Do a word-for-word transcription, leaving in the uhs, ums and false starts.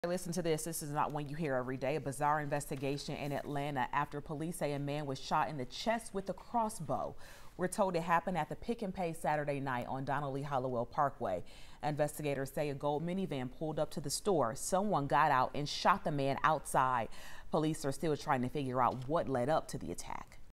Listen to this. This is not one you hear every day. A bizarre investigation in Atlanta after police say a man was shot in the chest with a crossbow. We're told it happened at the Pick and Pay Saturday night on Donnelly Hollowell Parkway. Investigators say a gold minivan pulled up to the store. Someone got out and shot the man outside. Police are still trying to figure out what led up to the attack.